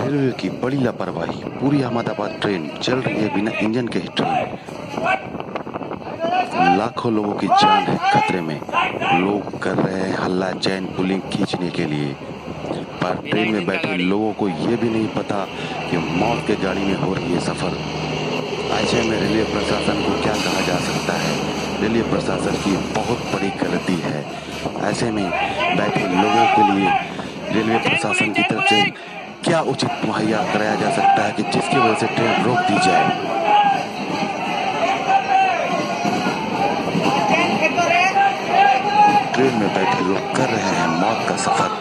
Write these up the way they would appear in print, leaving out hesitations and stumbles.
Railway की बड़ी लापरवाही, पूरी अहमदाबाद ट्रेन चल रही है बिना इंजन के ही ट्रेन। लाखों लोगों की जान है खतरे में। लोग कर रहे हैं हल्ला चैन पुलिंग खींचने के लिए, पर ट्रेन में बैठे लोगों को ये भी नहीं पता कि मौत के गाड़ी में हो रही है सफर। ऐसे में रेलवे प्रशासन को क्या कहा जा सकता है? रेलवे प्रशासन की बहुत बड़ी गलती है। ऐसे में बैठे लोगों के लिए रेलवे प्रशासन की तरफ से क्या उचित मुहैया कराया जा सकता है कि जिसकी वजह से ट्रेन रोक दी जाए? ट्रेन में बैठे लोग कर रहे हैं मौत का सफर।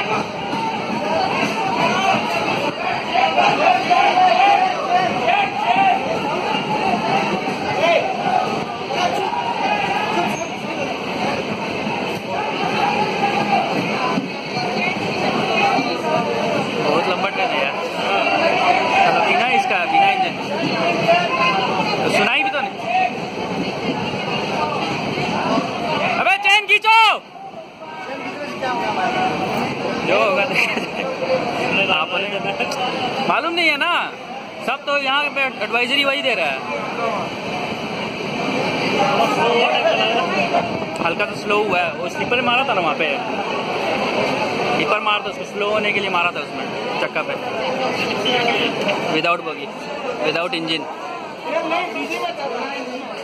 बहुत लंबा ट्रेन है यार। बिना इसका बिना इंजन तो सुनाई भी तो नहीं। अबे चैन खींचो, जो होगा मालूम नहीं है ना। सब तो यहाँ पे एडवाइजरी वही दे रहा है। हल्का तो स्लो हुआ है। वो स्लीपर मारा था ना वहाँ पे, स्लीपर मार था उसको स्लो होने के लिए मारा था उसमें चक्का पे, विदाउट बगी, विदाउट इंजन।